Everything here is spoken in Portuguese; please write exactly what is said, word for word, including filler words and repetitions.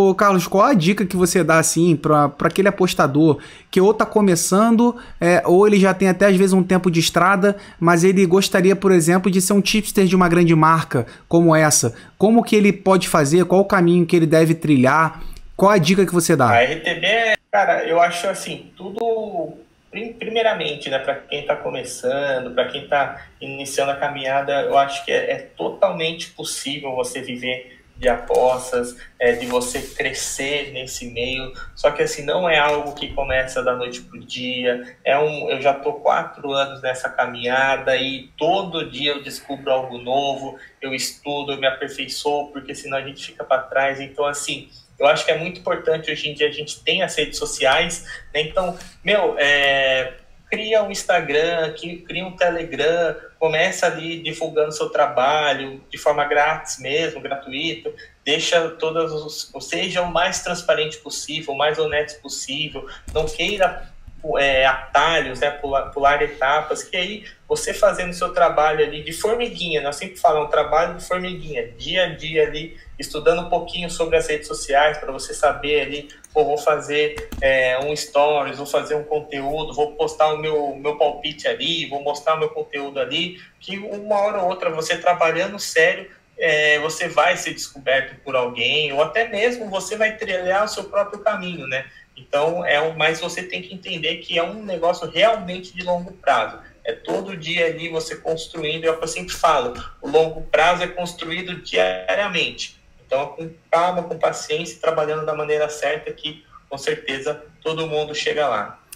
ô, Carlos, qual a dica que você dá, assim, para aquele apostador que ou tá começando, é, ou ele já tem até, às vezes, um tempo de estrada, mas ele gostaria, por exemplo, de ser um tipster de uma grande marca como essa? Como que ele pode fazer? Qual o caminho que ele deve trilhar? Qual a dica que você dá? A R T B é, cara, eu acho assim, tudo primeiramente, né, para quem está começando, para quem está iniciando a caminhada, eu acho que é, é totalmente possível você viver de apostas, é, de você crescer nesse meio, só que assim, não é algo que começa da noite pro dia, é um, eu já tô quatro anos nessa caminhada e todo dia eu descubro algo novo, eu estudo, eu me aperfeiçoo, porque senão a gente fica para trás, então assim, eu acho que é muito importante hoje em dia a gente tem as redes sociais, né? Então, meu, é, cria um Instagram, cria um Telegram, começa ali divulgando seu trabalho de forma grátis mesmo, gratuito, deixa todas os, seja o mais transparente possível, o mais honesto possível, não queira é, atalhos, né, pular, pular etapas, que aí você fazendo seu trabalho ali de formiguinha, nós sempre falamos, um trabalho de formiguinha, dia a dia ali, estudando um pouquinho sobre as redes sociais, para você saber ali, pô, vou fazer é, um stories, vou fazer um conteúdo, vou postar o meu, meu palpite ali, vou mostrar o meu conteúdo ali, que uma hora ou outra, você trabalhando sério, é, você vai ser descoberto por alguém, ou até mesmo você vai trilhar o seu próprio caminho, né? Então, é um, mas você tem que entender que é um negócio realmente de longo prazo. É todo dia ali você construindo, é o que eu sempre falo, o longo prazo é construído diariamente. Então, com calma, com paciência, trabalhando da maneira certa que, com certeza, todo mundo chega lá.